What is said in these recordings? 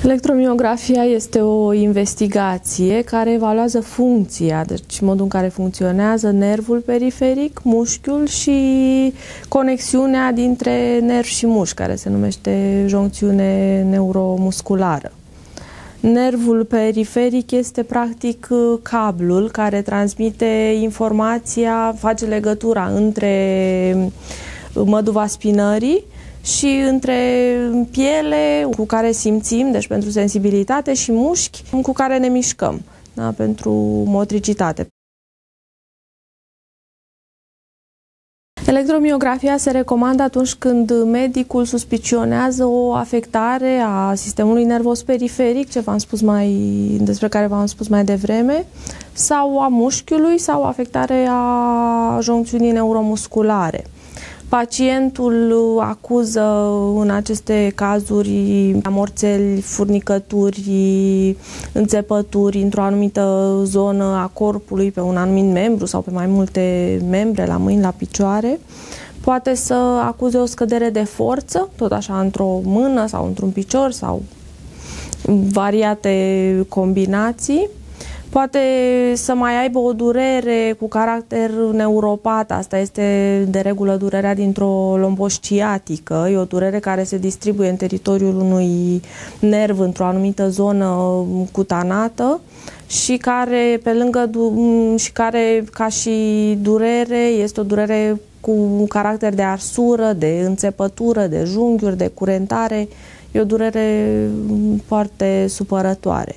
Electromiografia este o investigație care evaluează funcția, deci modul în care funcționează nervul periferic, mușchiul și conexiunea dintre nerv și mușchi, care se numește joncțiune neuromusculară. Nervul periferic este practic cablul care transmite informația, face legătura între măduva spinării și între piele cu care simțim, deci pentru sensibilitate, și mușchi cu care ne mișcăm, da, pentru motricitate. Electromiografia se recomandă atunci când medicul suspicionează o afectare a sistemului nervos periferic, despre care v-am spus mai devreme, sau a mușchiului, sau afectare a joncțiunii neuromusculare. Pacientul acuză în aceste cazuri amorțeli, furnicături, înțepături într-o anumită zonă a corpului, pe un anumit membru sau pe mai multe membre, la mâini, la picioare. Poate să acuze o scădere de forță, tot așa într-o mână sau într-un picior sau variate combinații. Poate să mai aibă o durere cu caracter neuropat, asta este de regulă durerea dintr-o lombosciatică, e o durere care se distribuie în teritoriul unui nerv într-o anumită zonă cutanată și care, ca și durere, este o durere cu caracter de arsură, de înțepătură, de junghiuri, de curentare, e o durere foarte supărătoare.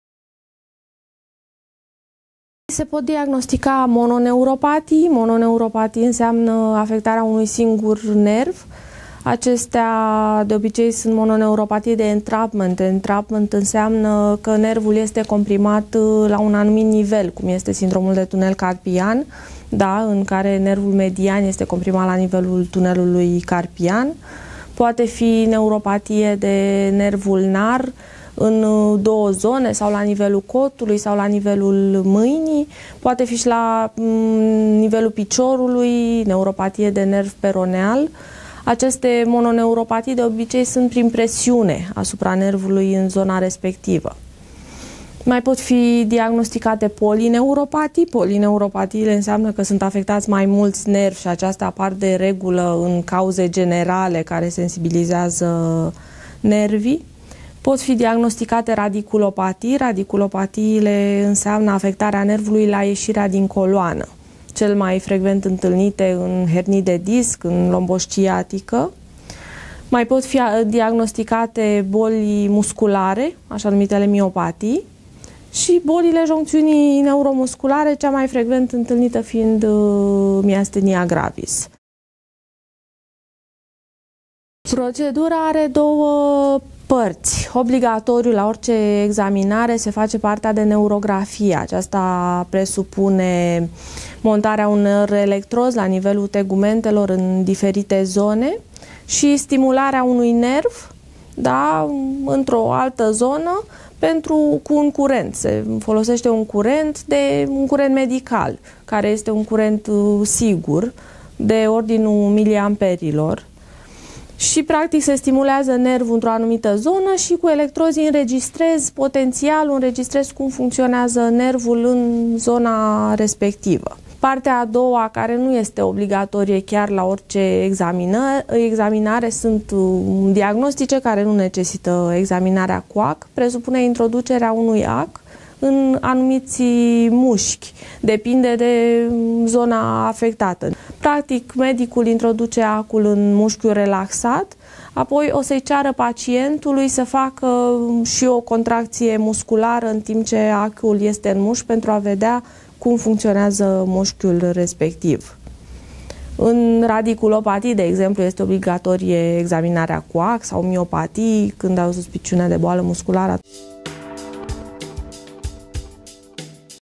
Se pot diagnostica mononeuropatii. Mononeuropatii înseamnă afectarea unui singur nerv. Acestea de obicei sunt mononeuropatii de entrapment. Entrapment înseamnă că nervul este comprimat la un anumit nivel, cum este sindromul de tunel carpian, da, în care nervul median este comprimat la nivelul tunelului carpian. Poate fi neuropatie de nerv ulnar în două zone, sau la nivelul cotului sau la nivelul mâinii, poate fi și la nivelul piciorului, neuropatie de nerv peroneal. Aceste mononeuropatii de obicei sunt prin presiune asupra nervului în zona respectivă. Mai pot fi diagnosticate polineuropatii. Polineuropatiile înseamnă că sunt afectați mai mulți nervi și aceasta apar de regulă în cauze generale care sensibilizează nervii. Pot fi diagnosticate radiculopatii. Radiculopatiile înseamnă afectarea nervului la ieșirea din coloană, cel mai frecvent întâlnite în hernii de disc, în lombosciatică. Mai pot fi diagnosticate boli musculare, așa numitele miopatii, și bolile joncțiunii neuromusculare, cea mai frecvent întâlnită fiind miastenia gravis. Procedura are două părți. Obligatoriu la orice examinare se face partea de neurografie. Aceasta presupune montarea unor electrozi la nivelul tegumentelor în diferite zone și stimularea unui nerv, da, într-o altă zonă cu un curent. Se folosește un curent medical, care este un curent sigur, de ordinul miliamperilor. Și practic se stimulează nervul într-o anumită zonă și cu electrozii înregistrez cum funcționează nervul în zona respectivă. Partea a doua, care nu este obligatorie chiar la orice examinare, sunt diagnostice care nu necesită examinarea cu AC, presupune introducerea unui AC în anumiți mușchi, depinde de zona afectată. Practic, medicul introduce acul în mușchiul relaxat, apoi o să-i ceară pacientului să facă și o contracție musculară în timp ce acul este în mușchi pentru a vedea cum funcționează mușchiul respectiv. În radiculopatii, de exemplu, este obligatorie examinarea cu AC sau miopatii, când au suspiciune de boală musculară.